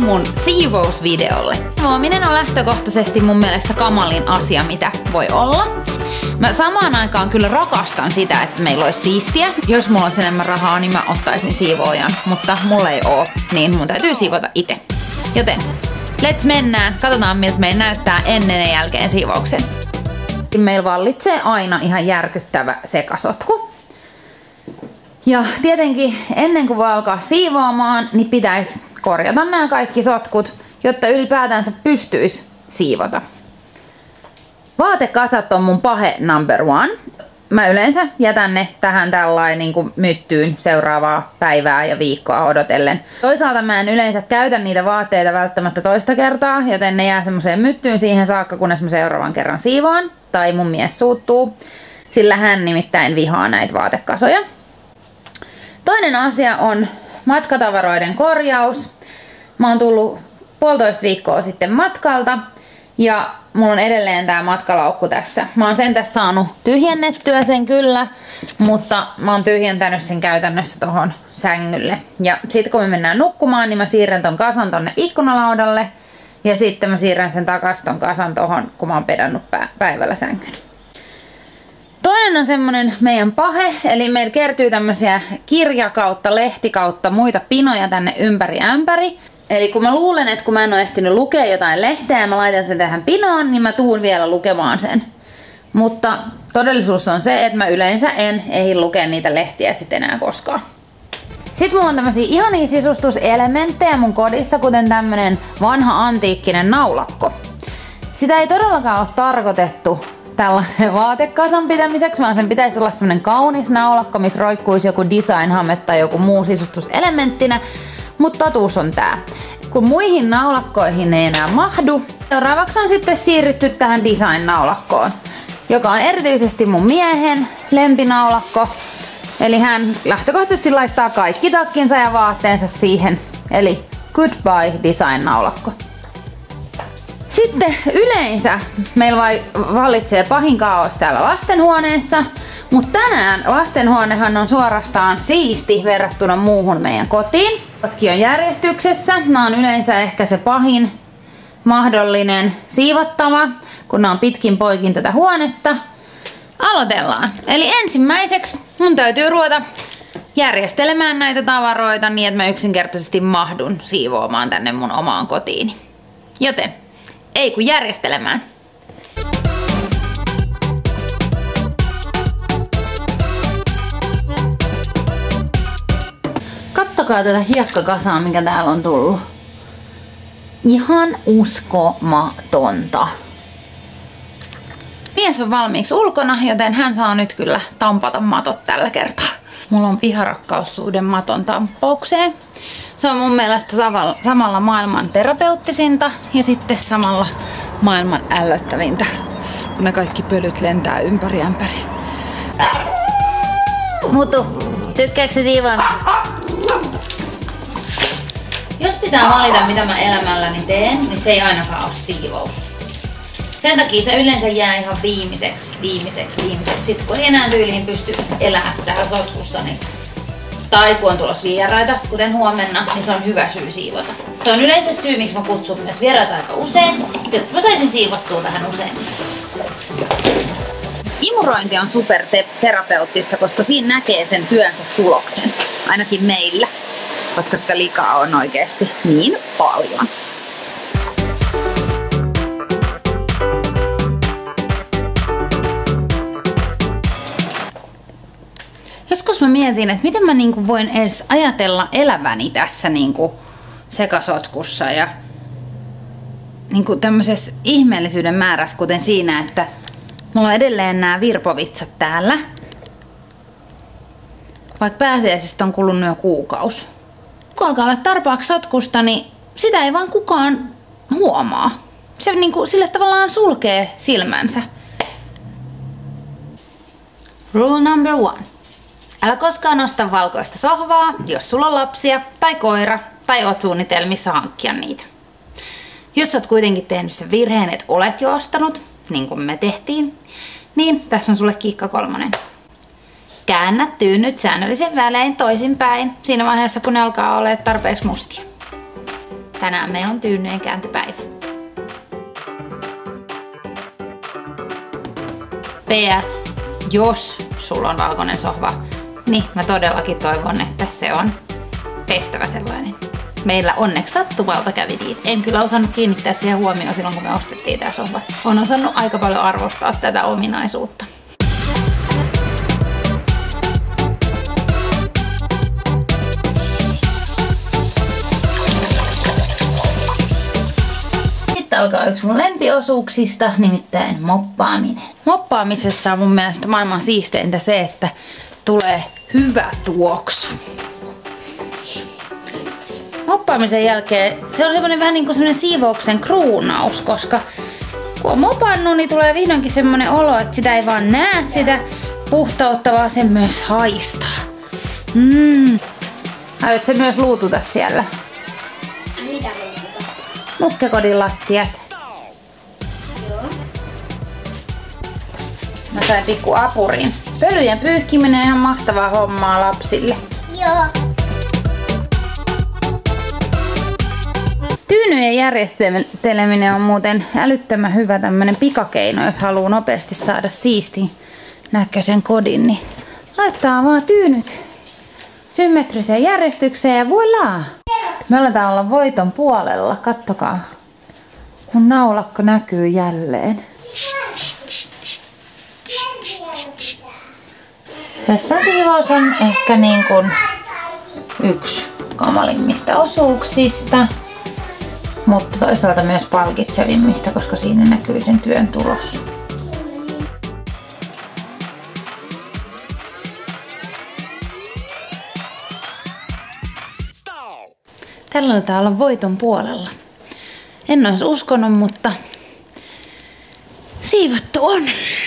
mun siivousvideolle. Siivoaminen on lähtökohtaisesti mun mielestä kamalin asia, mitä voi olla. Mä samaan aikaan kyllä rakastan sitä, että meillä olisi siistiä. Jos mulla olisi enemmän rahaa, niin mä ottaisin siivoojan, mutta mulla ei oo, niin mun täytyy siivota itse. Joten let's mennään, katsotaan miltä meillä näyttää ennen ja jälkeen siivouksen. Meillä vallitsee aina ihan järkyttävä sekasotku. Ja tietenkin ennen kuin voi alkaa siivoamaan, niin pitäisi korjata nämä kaikki sotkut, jotta ylipäätänsä pystyisi siivota. Vaatekasat on mun pahe number one. Mä yleensä jätän ne tähän tällainen niin kuin myttyyn seuraavaa päivää ja viikkoa odotellen. Toisaalta mä en yleensä käytä niitä vaatteita välttämättä toista kertaa, joten ne jää semmoiseen myttyyn siihen saakka, kunnes mä seuraavan kerran siivoan. Tai mun mies suuttuu, sillä hän nimittäin vihaa näitä vaatekasoja. Toinen asia on matkatavaroiden korjaus. Mä oon tullut 1,5 viikkoa sitten matkalta ja mulla on edelleen tää matkalaukku tässä. Mä oon sen tässä saanut tyhjennettyä sen kyllä, mutta mä oon tyhjentänyt sen käytännössä tohon sängylle. Ja sit kun me mennään nukkumaan, niin mä siirrän ton kasan tonne ikkunalaudalle ja sitten mä siirrän sen takas ton kasan tohon, kun mä oon pedannut päivällä sängyn. Toinen on semmonen meidän pahe, eli meillä kertyy tämmösiä kirjakautta, lehtikautta, muita pinoja tänne ympäri ämpäri. Eli kun mä luulen, että kun mä en ole ehtinyt lukea jotain lehteä ja mä laitan sen tähän pinoon, niin mä tuun vielä lukemaan sen. Mutta todellisuus on se, että mä yleensä en ehdi lukea niitä lehtiä sitten enää koskaan. Sitten mulla on tämmösiä ihania sisustuselementtejä mun kodissa, kuten tämmönen vanha antiikkinen naulakko. Sitä ei todellakaan ole tarkoitettu tällaisen vaatekasan pitämiseksi, vaan sen pitäisi olla semmonen kaunis naulakko, missä roikkuisi joku designhame tai joku muu sisustuselementtinä. Mutta totuus on tää. Kun muihin naulakkoihin ei enää mahdu, seuraavaksi on sitten siirrytty tähän design-naulakkoon, joka on erityisesti mun miehen lempinaulakko. Eli hän lähtökohtaisesti laittaa kaikki takkinsa ja vaatteensa siihen. Eli goodbye design-naulakko. Sitten yleensä meillä vallitsee pahin kaos täällä lastenhuoneessa, mutta tänään lastenhuonehan on suorastaan siisti verrattuna muuhun meidän kotiin. Kotki on järjestyksessä, nämä on yleensä ehkä se pahin mahdollinen siivottava, kun nämä on pitkin poikin tätä huonetta. Aloitellaan. Eli ensimmäiseksi mun täytyy ruveta järjestelemään näitä tavaroita niin, että mä yksinkertaisesti mahdun siivoamaan tänne mun omaan kotiini. Joten ei kun järjestelemään. Kattokaa tätä hiekkakasaa, mikä täällä on tullut. Ihan uskomatonta. Mies on valmiiksi ulkona, joten hän saa nyt kyllä tampata matot tällä kertaa. Mulla on piharakkaussuhde maton tamppaukseen. Se on mun mielestä samalla maailman terapeuttisinta ja sitten samalla maailman ällöttävintä, kun ne kaikki pölyt lentää ympäri ämpäri. Mutu, tykkääksä siivoa? Jos pitää valita, mitä mä elämälläni teen, niin se ei ainakaan ole siivous. Sen takia se yleensä jää ihan viimeiseksi. Sitten kun ei enää tyyliin pysty elämään täällä sotkussa, niin tai kun on tulossa vieraita, kuten huomenna, niin se on hyvä syy siivota. Se on yleensä syy, miksi mä kutsun myös vieraita aika usein, jotta mä saisin siivottua vähän useammin. Imurointi on superterapeuttista, koska siinä näkee sen työnsä tuloksen. Ainakin meillä, koska sitä likaa on oikeasti niin paljon. Joskus mä mietin, että miten mä voin edes ajatella eläväni tässä sekasotkussa ja tämmöisessä ihmeellisyyden määrässä, kuten siinä, että mulla on edelleen nämä virpovitsat täällä. Vaikka pääsiäisestä on kulunut jo kuukausi. Kun alkaa olla tarpeeksi sotkusta, niin sitä ei vaan kukaan huomaa. Se sille tavallaan sulkee silmänsä. Rule number 1. Älä koskaan osta valkoista sohvaa, jos sulla on lapsia tai koira tai oot suunnitelmissa hankkia niitä. Jos oot kuitenkin tehnyt sen virheen, että olet jo ostanut, niin kuin me tehtiin, niin tässä on sulle kiikka 3. Käännä tyynyt säännöllisen välein toisinpäin siinä vaiheessa, kun ne alkaa olla tarpeeksi mustia. Tänään meillä on tyynyen kääntöpäivä. PS, jos sulla on valkoinen sohva, niin mä todellakin toivon, että se on kestävä sellainen. Meillä onneksi sattumalta kävi niin. En kyllä osannut kiinnittää siihen huomioon silloin, kun me ostettiin tää sohva. On osannut aika paljon arvostaa tätä ominaisuutta. Sitten alkaa yksi mun lempiosuuksista, nimittäin moppaaminen. Moppaamisessa on mun mielestä maailman siisteintä se, että tulee hyvä tuoksu. Moppaamisen jälkeen se on semmonen vähän niin kuin semmonen siivouksen kruunaus, koska kun on mopannut, niin tulee vihdoinkin semmonen olo, että sitä ei vaan näe sitä puhtautta, vaan se myös haistaa. Aiot se myös luututa siellä? Mitä luututa? Nukkekodin lattiat. Joo. Mä sain pikku apurin. Pölyjen pyyhkiminen on ihan mahtavaa hommaa lapsille. Joo. Tyynyjen järjesteleminen on muuten älyttömän hyvä tämmönen pikakeino, jos haluaa nopeasti saada siistin näköisen kodin, niin laittaa vaan tyynyt symmetriseen järjestykseen ja voilaa! Me aletaan olla voiton puolella, kattokaa. Mun naulakko näkyy jälleen. Vessasiivous on ehkä niin kuin yksi kamalimmista osuuksista. Mutta toisaalta myös palkitsevimmista, koska siinä näkyy sen työn tulos. Tällä aletaan olla voiton puolella. En olisi uskonut, mutta siivottu on.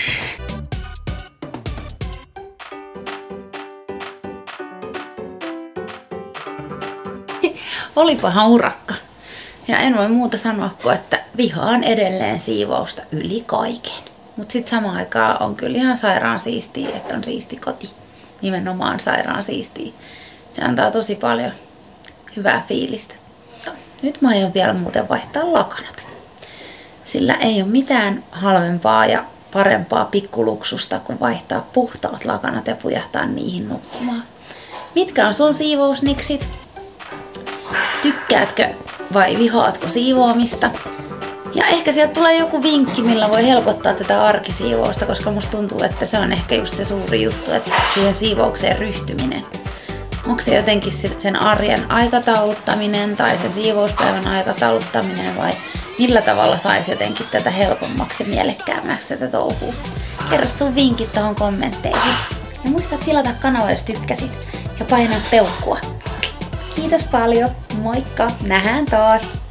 Olipahan urakka. Ja en voi muuta sanoa kuin, että vihaan edelleen siivousta yli kaiken. Mutta sitten samaan aikaan on kyllä ihan sairaan siistiä, että on siisti koti. Nimenomaan sairaan siistiä. Se antaa tosi paljon hyvää fiilistä. No, nyt mä aion vielä muuten vaihtaa lakanat. Sillä ei ole mitään halvempaa ja parempaa pikkuluksusta kuin vaihtaa puhtaat lakanat ja pujahtaa niihin nukkumaan. Mitkä on sun siivousniksit? Tykkäätkö vai vihaatko siivoamista? Ja ehkä sieltä tulee joku vinkki, millä voi helpottaa tätä arkisiivousta, koska musta tuntuu, että se on ehkä just se suuri juttu, että siihen siivoukseen ryhtyminen. Onko se jotenkin sen arjen aikatauluttaminen tai sen siivouspäivän aikatauluttaminen vai millä tavalla saisi jotenkin tätä helpommaksi ja mielekkäämmäksi tätä touhua? Kerro sun vinkit tuohon kommentteihin. Ja muista tilata kanava, jos tykkäsit ja painaa peukkua. Kiitos paljon, moikka, nähdään taas!